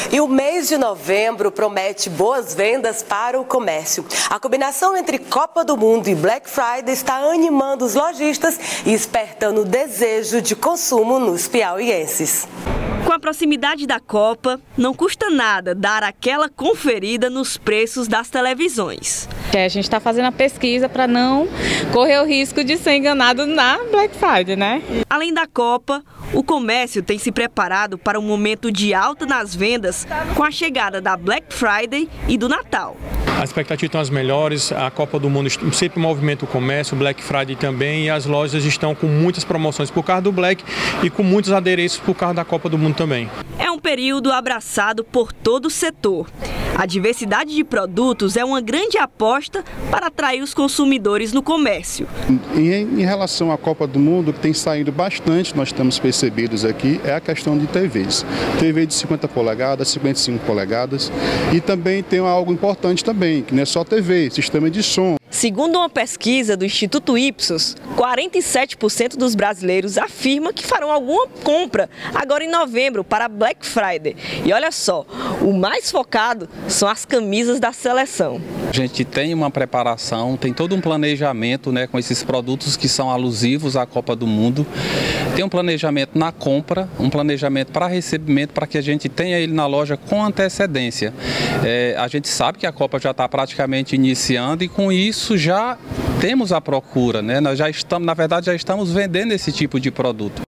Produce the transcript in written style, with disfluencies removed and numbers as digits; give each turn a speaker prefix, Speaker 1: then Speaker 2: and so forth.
Speaker 1: E o mês de novembro promete boas vendas para o comércio. A combinação entre Copa do Mundo e Black Friday está animando os lojistas e despertando o desejo de consumo nos piauienses.
Speaker 2: Com a proximidade da Copa, não custa nada dar aquela conferida nos preços das televisões.
Speaker 3: A gente está fazendo a pesquisa para não correr o risco de ser enganado na Black Friday, né?
Speaker 2: Além da Copa, o comércio tem se preparado para um momento de alta nas vendas com a chegada da Black Friday e do Natal.
Speaker 4: As expectativas estão as melhores, a Copa do Mundo sempre movimenta o comércio, o Black Friday também, e as lojas estão com muitas promoções por causa do Black e com muitos adereços por causa da Copa do Mundo também.
Speaker 2: É um período abraçado por todo o setor. A diversidade de produtos é uma grande aposta para atrair os consumidores no comércio.
Speaker 5: Em relação à Copa do Mundo, que tem saído bastante, nós temos percebidos aqui, é a questão de TVs. TV de 50 polegadas, 55 polegadas, e também tem algo importante também, que não é só TV, sistema de som.
Speaker 2: Segundo uma pesquisa do Instituto Ipsos, 47% dos brasileiros afirmam que farão alguma compra agora em novembro para a Black Friday. E olha só, o mais focado são as camisas da seleção.
Speaker 6: A gente tem uma preparação, tem todo um planejamento, né, com esses produtos que são alusivos à Copa do Mundo. Tem um planejamento na compra, um planejamento para recebimento, para que a gente tenha ele na loja com antecedência. A gente sabe que a Copa já está praticamente iniciando e com isso já temos a procura, né? Nós já estamos, na verdade, já estamos vendendo esse tipo de produto.